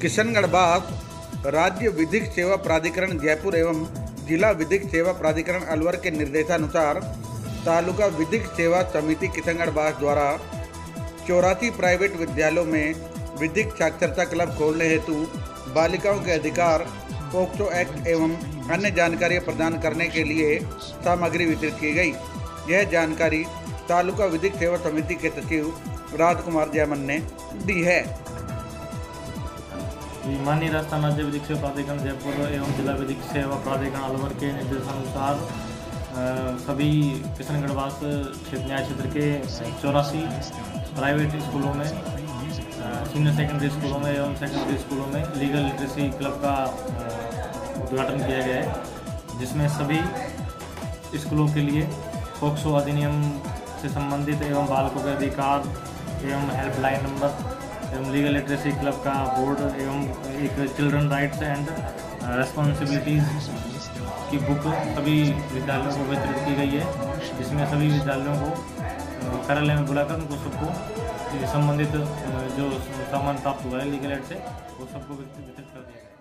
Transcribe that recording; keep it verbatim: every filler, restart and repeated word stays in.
किशनगढ़ बास राज्य विधिक सेवा प्राधिकरण जयपुर एवं जिला विधिक सेवा प्राधिकरण अलवर के निर्देशानुसार तालुका विधिक सेवा समिति किशनगढ़ बास द्वारा चौरासी प्राइवेट विद्यालयों में विधिक साक्षरता क्लब खोलने हेतु बालिकाओं के अधिकार, पोक्सो एक्ट एवं अन्य जानकारियाँ प्रदान करने के लिए सामग्री वितरित की गई। यह जानकारी तालुका विधिक सेवा समिति के सचिव राजकुमार जयमन ने दी है। माननीय राजस्थान राज्य विधिक सेवा प्राधिकरण जयपुर एवं जिला विधिक सेवा प्राधिकरण अलवर के निर्देशानुसार सभी किशनगढ़ बास क्षेत्र न्याय क्षेत्र के चौरासी प्राइवेट स्कूलों में, सीनियर सेकेंडरी स्कूलों में एवं सेकेंडरी स्कूलों में लीगल लिटरेसी क्लब का उद्घाटन किया गया है, जिसमें सभी स्कूलों के लिए पोक्सो अधिनियम से संबंधित एवं बालकों के अधिकार एवं हेल्पलाइन नंबर एवं लीगल लिटरेसी क्लब का बोर्ड एवं एक चिल्ड्रन राइट्स एंड रेस्पॉन्सिबिलिटीज़ की बुक सभी विद्यालयों को वितरित की गई है, जिसमें सभी विद्यालयों को कार्यालय में बुलाकर उनको सबको संबंधित जो सामान प्राप्त हुआ है लीगल एड से वो सबको वितरित कर दिया गया है।